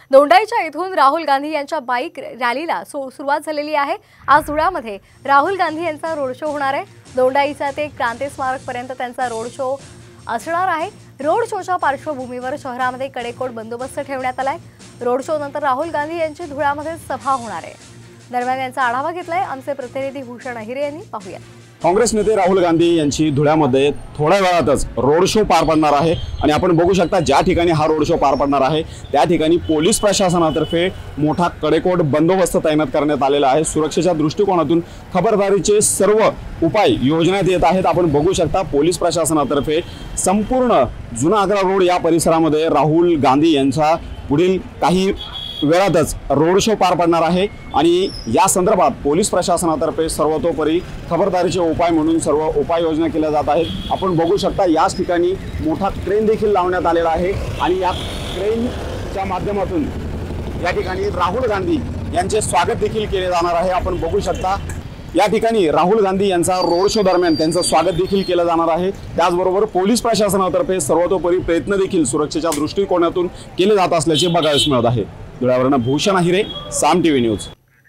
दोंडाईच्या इथून राहुल गांधी यांच्या बाईक रॅलीला सुरुवात झालेली आहे। आज धुळ्यामध्ये राहुल गांधी यांचा रोड शो होणार आहे। दोंडाईचा ते क्रांती स्मारक पर्यंत त्यांचा रोड शो असणार आहे। रोड शोच्या पार्श्वभूमीवर शहरामध्ये कडेकोट बंदोबस्त ठेवण्यात आलाय। रोड शो नंतर राहुल गांधी यांची धुळ्यामध्ये सभा होणार आहे। दरम्यान यांचा आढावा घेतलाय आमचे प्रतिनिधी भूषण अहिरे यांनी। पाहूया। काँग्रेस नेते राहुल गांधी यांची धुळ्यामध्ये थोड्या वेळातच रोड शो पार पडणार आहे आणि आपण बघू शकता ज्या ठिकाणी हा रोड शो पार पडणार आहे त्या ठिकाणी पोलीस प्रशासनातर्फे मोठा कडेकोट बंदोबस्त तैनात करण्यात आलेला आहे। सुरक्षेच्या दृष्टिकोनातून खबरदारीचे सर्व उपाय योजण्यात येत आहेत। आपण बघू शकता पोलीस प्रशासनातर्फे संपूर्ण जुना आग्रा रोड या परिसरामध्ये राहुल गांधी यांचा पुढील काही वेळातच रोड शो पार पडणार आहे आणि या संदर्भात पोलीस प्रशासनातर्फे सर्वतोपरी खबरदारीचे उपाय म्हणून सर्व उपाययोजना केल्या जात आहेत। आपण बघू शकता याच ठिकाणी मोठा क्रेन देखील लावण्यात आलेला आहे आणि या क्रेनच्या माध्यमातून या ठिकाणी राहुल गांधी यांचे स्वागत देखील केले जाणार आहे। आपण बघू शकता या ठिकाणी राहुल गांधी यांचा रोड शो दरम्यान त्यांचं स्वागत देखील केलं जाणार आहे। त्याचबरोबर पोलीस प्रशासनातर्फे सर्वतोपरी प्रयत्न देखील सुरक्षेच्या दृष्टिकोनातून केले जात असल्याचे बघायला मिळत आहे। धुळ्यावरून भूषण अहिरे, साम टीव्ही न्यूज।